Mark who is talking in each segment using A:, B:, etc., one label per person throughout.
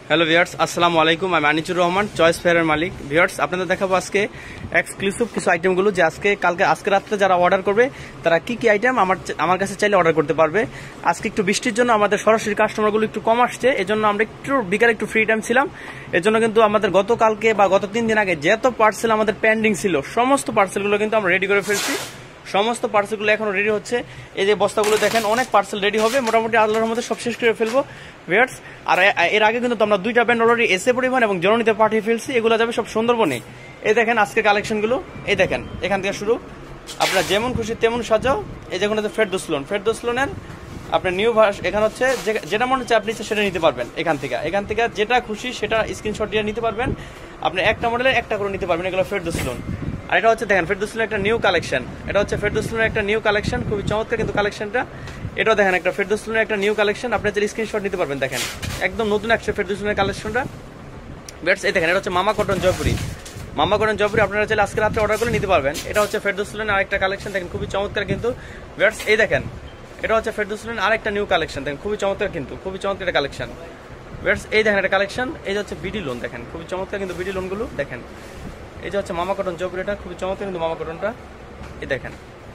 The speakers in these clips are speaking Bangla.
A: হ্যালো ভিউয়ার্স, আসসালামু আলাইকুম। আমি আনিচুর রহমান, চয়েস ফেয়ারের মালিক। ভিউয়ার্স, আপনাদের দেখাবো আজকে এক্সক্লুসিভ কিছু আইটেমগুলো যে আজকে রাত্রে যারা অর্ডার করবে তারা কি কি আইটেম আমার কাছে চাইলে অর্ডার করতে পারবে। আজকে একটু বৃষ্টির জন্য আমাদের সরাসরি কাস্টমারগুলো একটু কম আসছে, এজন্য আমরা একটু বিকালে একটু ফ্রি টাইম ছিলাম। এজন্য কিন্তু আমাদের গতকালকে বা গত 3 দিন আগে যত পার্সেল আমাদের পেন্ডিং ছিল সমস্ত পার্সেলগুলো কিন্তু আমরা রেডি করে ফেলছি। সমস্ত পার্সেলগুলো এখনো রেডি হচ্ছে। এই যে বস্তাগুলো দেখেন, অনেক পার্সেল রেডি হবে, মোটামুটি আল্লাহর মধ্যে সব শেষ করে ফেলবো ভিউয়ার্স। আর এর আগে কিন্তু আমরা 2টা ব্যান্ড অলরেডি এসে পরিবহন এবং জননীতে পাঠিয়ে ফেলছি, এগুলো যাবে সব সুন্দরবনে। এই দেখেন আজকে কালেকশনগুলো, এই দেখেন এখান থেকে শুরু, আপনার যেমন খুশি তেমন সাজাও। এই দেখুন ফেরদৌস লোনের আপনার নিউ ভার্স, এখানে হচ্ছে যেটা মনে হচ্ছে আপনি সেটা নিতে পারবেন। এখান থেকে যেটা খুশি সেটা স্ক্রিনশট দিয়ে নিতে পারবেন। আপনি একটা মডেলের একটা করে নিতে পারবেন। এগুলো ফেরদৌস লোন। আর এটা হচ্ছে দেখেন ফেরদৌস লোনের একটা নিউ কালেকশন, এটা হচ্ছে ফেরদৌস লোনের একটা নিউ কালেকশন, খুবই চমৎকার কিন্তু কালেকশনটা। এটাও দেখেন একটা ফেরদৌস লোনের একটা নিউ কালেকশন, আপনি চাইলে স্ক্রিনশট নিতে পারবেন। দেখেন একদম নতুন একটা ফেরদৌস লোনের কালেকশনটা বেটস। এই দেখেন এটা হচ্ছে মামা কটন জয়পুরি, আপনারা চাইলে আজকে রাত্রে অর্ডার করে নিতে পারবেন। এটা হচ্ছে ফেরদৌস লোনের আরেকটা কালেকশন, দেখেন খুবই চমৎকার কিন্তু বেটস। এই দেখেন এটা হচ্ছে ফেরদৌস লোনের আরেকটা নিউ কালেকশন, দেখেন খুবই চমৎকার কিন্তু, খুবই চমৎকার একটা কালেকশন বেটস। এই দেখেন একটা কালেকশন, এই যে হচ্ছে বিডি লোন, দেখেন খুবই চমৎকার কিন্তু বিডি লোনগুলো দেখেন। এই যে হচ্ছে মামা কটন জয়পুরি, এটা খুবই চমৎকার কিন্তু মামা কটনটা। এই দেখেন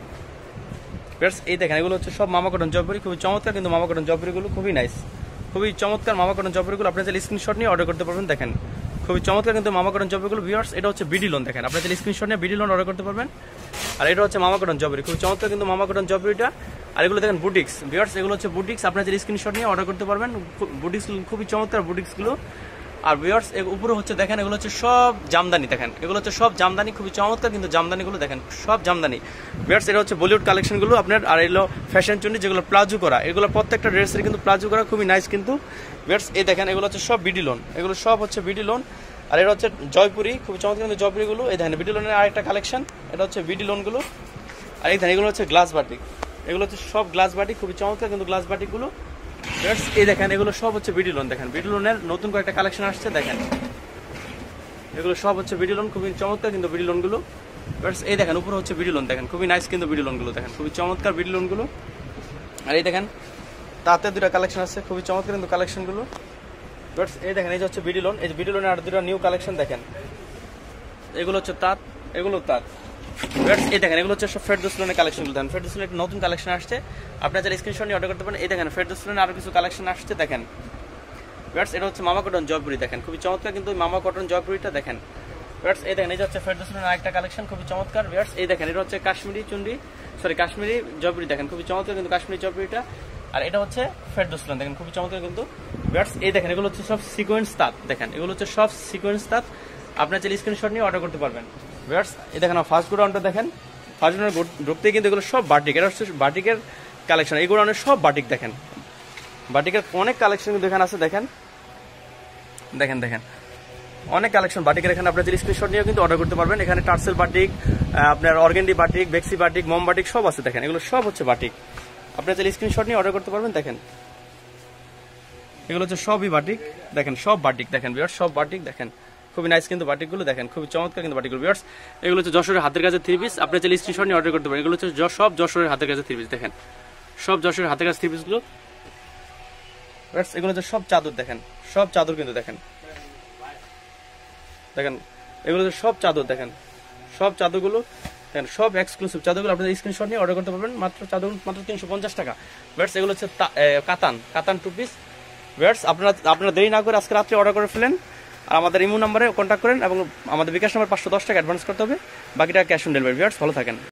A: বেটস, এই দেখেন এগুলো হচ্ছে সব মামা কটন জয়পুরি, খুবই চমৎকার কিন্তু মামা কটন জয়পুরিগুলো খুবই নাইস, খুবই চমৎকার মামা কটন জয়পুরিগুলো। আপনি চাইলে স্ক্রিনশট নিয়ে অর্ডার করতে পারবেন। দেখেন খুবই চমৎকার কিন্তু মামা কটন জয়পুরিগুলো ভিউয়ার্স। এটা হচ্ছে বিডি লোন, দেখেন আপনি চাইলে স্ক্রিনশট নিয়ে বিডি লোন অর্ডার করতে পারবেন। আর এটা হচ্ছে মামা কটন জয়পুরি, খুবই চমৎকার কিন্তু মামা কটন জয়পুরিটা। আর এগুলো দেখেন বুটিক্স ভিউয়ার্স, এগুলো হচ্ছে বুটিক্স, আপনার চাইলে স্ক্রিনশট নিয়ে অর্ডার করতে পারবেন। বুটিক্স খুবই চমৎকার বুটিক্সগুলো। আর ভিউয়ার্স উপরে হচ্ছে দেখেন এগুলো হচ্ছে সব জামদানি, দেখেন এগুলো হচ্ছে সব জামদানি, খুবই চমৎকার কিন্তু জামদানিগুলো দেখেন সব জামদানি ভিউয়ার্স। এটা হচ্ছে বলিউড কালেকশনগুলো আপনার। আর এগুলো ফ্যাশন চুন্নি যেগুলো প্লাজো করা, এগুলো প্রত্যেকটা ড্রেসের কিন্তু প্লাজো করা, খুবই নাইস কিন্তু ভিউয়ার্স। এই দেখেন এগুলো হচ্ছে সব বিডি লোন, এগুলো সব হচ্ছে বিডি লোন। আর এটা হচ্ছে জয়পুরি, খুবই চমৎকার কিন্তু জয়পুরিগুলো। এই দেখেন বিডি লোনের আরেকটা কালেকশন, এটা হচ্ছে বিডি লোনগুলো। আর এই দেখেন এগুলো হচ্ছে গ্লাস বাটিক, এগুলো হচ্ছে সব গ্লাস বাটিক, খুবই চমৎকার কিন্তু গ্লাস বাটিকগুলো। এই দেখেন এগুলো সব হচ্ছে বিডি লোন, দেখেন বিডি লোনের নতুন কয়েকটা কালেকশন আসছে, দেখেন এগুলো সব হচ্ছে বিডি লোন, খুবই চমৎকার কিন্তু বিডি লোনগুলো। এই দেখেন উপরে হচ্ছে বিডি লোন, দেখেন খুবই নাইস কিন্তু বিডি লোনগুলো, দেখেন খুবই চমৎকার বিডি লোনগুলো। আর এই দেখেন তাতে 2টা কালেকশন আছে, খুবই চমৎকার কিন্তু কালেকশনগুলো। এই দেখেন এই যে হচ্ছে বিডি লোন, এই যে বিডি লোনের আর 2টা নিউ কালেকশন দেখেন, এগুলো হচ্ছে তাঁত, এগুলো তাঁত। এই দেখেন এগুলো হচ্ছে সব ফেরদৌস লোনের কালেকশনগুলো, দেখেন ফেরদৌস লোনের নতুন কালেকশন আসছে, আপনারা যারা স্ক্রিনশট নিয়ে অর্ডার করতে পারেন। এই দেখেন ফেরদৌস লোনের আরো কিছু কালেকশন আসছে, দেখেন এটা হচ্ছে মামা কটন জয়পুরি, দেখেন খুবই চমৎকার কিন্তু মামা কটন জয়পুরিটা দেখেন। এই দেখেন এই যে হচ্ছে ফেরদৌস লোনের আরেকটা কালেকশন, খুবই চমৎকার। এই দেখেন এটা হচ্ছে কাশ্মীরি জয়পুরি, দেখেন খুবই চমৎকার কিন্তু কাশ্মীরি জয়পুরিটা। আর এটা হচ্ছে ফেরদৌস লোন, দেখেন খুবই চমৎকার কিন্তু। এই দেখেন এগুলো হচ্ছে সব সিকোয়েন্স তাঁত, দেখেন এগুলো হচ্ছে সব সিকোয়েন্স তাঁত, আপনার চাইলে স্ক্রিনশট নিয়ে অর্ডার করতে পারবেন। এই দেখেন ফার্স্ট গোডাউনটা দেখেন, ফার্স্ট গোডাউনের ঢুকতে কিন্তু এগুলো সব বাটিক, এটা হচ্ছে বাটিকের কালেকশন। এই গোডাউনের সব বাটিক, দেখেন বাটিকের অনেক কালেকশন কিন্তু এখানে আছে, দেখেন দেখেন দেখেন অনেক কালেকশন বাটিকের এখানে, আপনার স্ক্রিনশট নিয়ে কিন্তু অর্ডার করতে পারবেন। এখানে টার্সেল বাটিক, আপনার অর্গেন্ডি বাটিক, বেক্সি বাটিক, মম বাটিক সব আছে, দেখেন এগুলো সব হচ্ছে বাটিক, আপনার চাইলে স্ক্রিনশট নিয়ে অর্ডার করতে পারবেন। দেখেন এগুলো হচ্ছে সবই বাটিক, দেখেন সব বাটিক, দেখেন ভিউয়ার্স সব বাটিক, দেখেন খুবই নাইস কিন্তু বাটিকগুলো, দেখেন খুবই চমৎকার কিন্তু বাটিকগুলো ভিউয়ার্স। এগুলো হচ্ছে যশোরের হাতের কাছে 3 পিস, আপনি চাইলে স্ক্রিনশট নিয়ে অর্ডার করতে পারেন। এগুলো হচ্ছে সব যশোরের হাতের কাছে 3 পিস, দেখেন সব যশোরের হাতের কাছে 3 পিসগুলো। এগুলো হচ্ছে সব চাদর, দেখেন সব চাদর কিন্তু, দেখেন দেখেন এগুলো হচ্ছে সব চাদর, দেখেন সব চাদরগুলো, দেখেন সব এক্সক্লুসিভ চাদরগুলো, আপনাদের স্ক্রিনশট নিয়ে অর্ডার করতে পারবেন। মাত্র চাদরগুলো মাত্র 350 টাকা। এগুলো হচ্ছে কাতান 2 পিস। আপনারা দেরি না করে আজকে রাত্রে অর্ডার করে ফেলেন। আর আমাদের ইমো নাম্বারে কন্ট্যাক্ট করেন এবং আমাদের বিকাশ নাম্বার 510 টাকা অ্যাডভান্স করতে হবে, বাকি টাকা ক্যাশ অন ডেলিভারি। ভালো থাকেন।